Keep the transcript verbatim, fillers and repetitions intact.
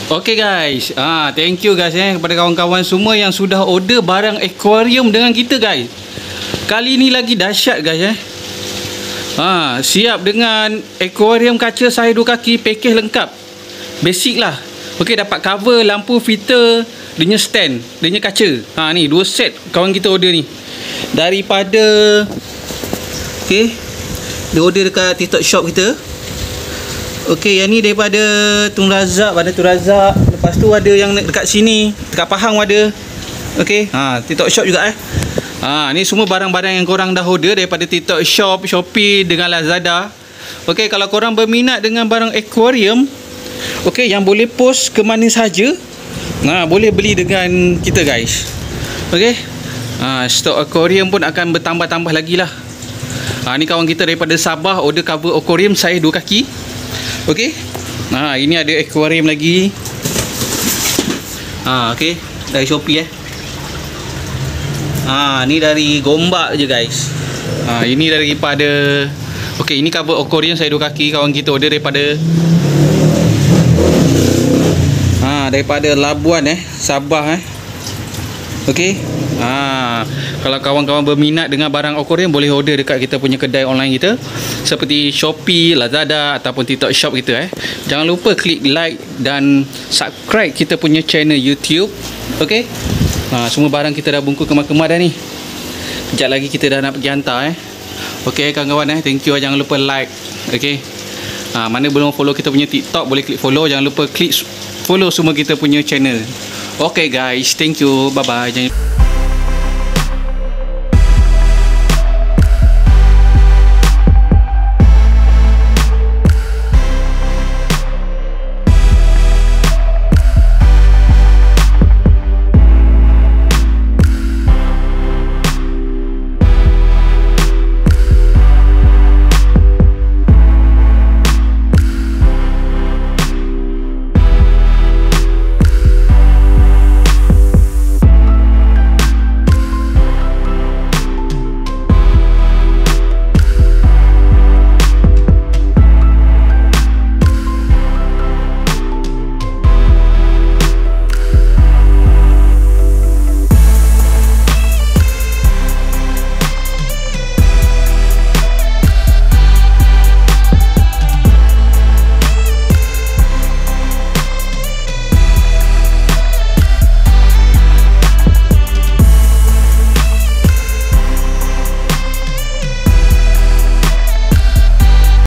Okay guys, ah thank you guys eh kepada kawan-kawan semua yang sudah order barang aquarium dengan kita guys. Kali ni lagi dahsyat guys eh. Ha, siap dengan aquarium kaca saiz dua kaki, package lengkap. Basic lah. Okey, dapat cover, lampu, filter, dia punya stand, dia punya kaca. Ha ni dua set kawan kita order ni. Daripada okey, dia order dekat TikTok shop kita. Okey, yang ni daripada Tun Razak, pada Tun Razak. Lepas tu ada yang dekat sini, dekat Pahang ada. Okey, ha TikTok shop juga eh. Ha ni semua barang-barang yang korang dah order daripada TikTok shop, Shopee dengan Lazada. Okey, kalau korang berminat dengan barang aquarium, okey, yang boleh post ke mana saja, nah boleh beli dengan kita guys. Okey. Ha stok aquarium pun akan bertambah-tambah lagi lah. Ha ni kawan kita daripada Sabah order cover aquarium saiz dua kaki. Okey. Ha ini ada aquarium lagi. Ha okey, dari Shopee eh. Ha ni dari Gombak je guys. Ha ini daripada okey, ini cover aquarium saiz dua kaki kawan kita order daripada ha daripada Labuan eh, Sabah eh. Okey. Ha kalau kawan-kawan berminat dengan barang aquarium boleh order dekat kita punya kedai online kita seperti Shopee, Lazada ataupun TikTok shop kita eh. Jangan lupa klik like dan subscribe kita punya channel YouTube. Okey. Ha semua barang kita dah bungkus kemas-kemas dah ni. Kejap lagi kita dah nak pergi hantar eh. Okey kawan-kawan eh, thank you. Jangan lupa like. Okey. Ha mana belum follow kita punya TikTok boleh klik follow, jangan lupa klik follow semua kita punya channel. Okay guys, thank you, bye bye. Jangan